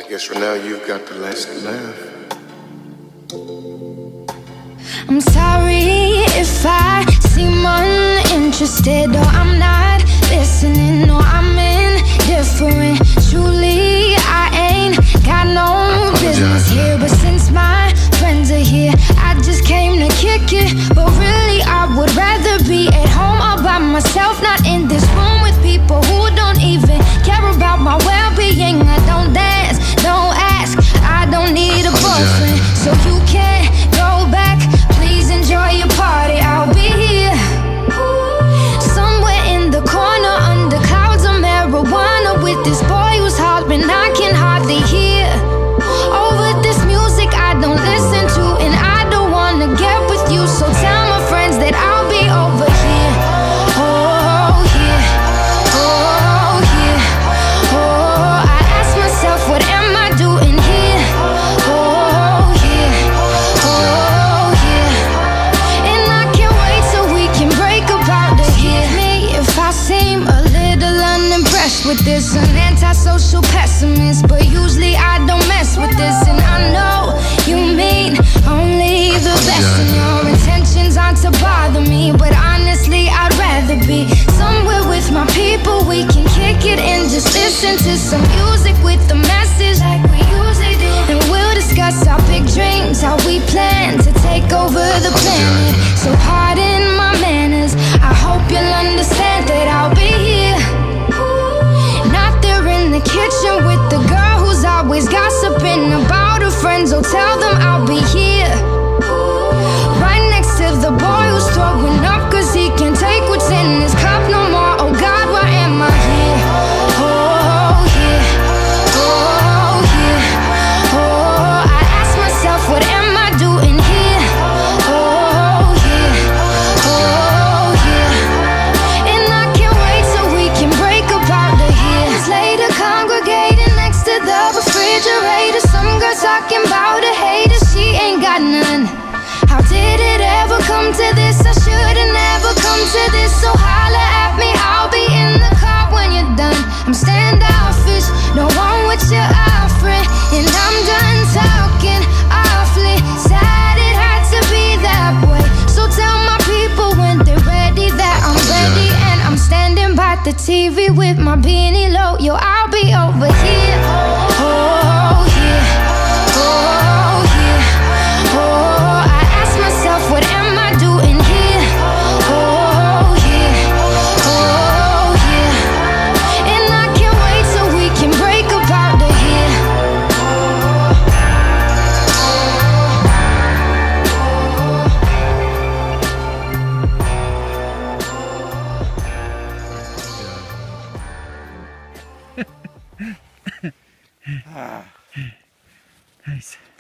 I guess for now you've got the last laugh. I'm sorry if I seem uninterested, or I'm not listening, or I'm indifferent. Truly, I ain't got no business here, but since my friends are here, I just came to kick it. But really, I would rather be at home all by myself, not in this room with people who don't even care about my well-being. I don't dance, don't ask, I don't need a boyfriend, so you can't go back. Please enjoy your party, I'll be here somewhere in the corner under clouds of marijuana with this boy who's hollering I can hardly hear. Over this music I don't listen to, and I don't wanna get with you, so tell my friends that I'll be over here. Oh yeah, oh yeah, oh, I ask myself what am I doing here. Oh yeah, oh yeah, and I can't wait till we can break about it. Forgive me if I seem a little unimpressed with this, an antisocial pessimist, but usually I don't mess with this. And I know you mean only the best, and your intentions aren't to bother me, but honestly I'd rather be somewhere with my people. We can kick it and just listen to some music with the message like we usually do, and we'll discuss our big dreams, how we plan to take over the planet. So pardon my manners, I hope you'll understand that I'll be here, not there in the kitchen with the girl who's always gossiping about her friends. Oh, tell them I'll be here right next to the boy who's throwing up cause he can't take what's in his cup no more. Oh God, why am I here? Oh yeah, oh yeah, oh, I ask myself what am I doing here. Oh yeah, oh yeah, and I can't wait till we can break about the years later, congregating next to the refrigerator. Some girl talking about a hater, she ain't got none. How did it ever come to this? I should've never come to this. So holla at me, I'll be in the car when you're done. I'm standoffish, no one what you're offering, and I'm done talking awfully. Sad it had to be that way, so tell my people when they're ready that I'm ready, and I'm standing by the TV with my beanie low. Yo, I'll be over here. Oh yeah, oh yeah, oh, I ask myself what am I doing here. Oh yeah, oh yeah, and I can't wait till we can break about the here. Nice.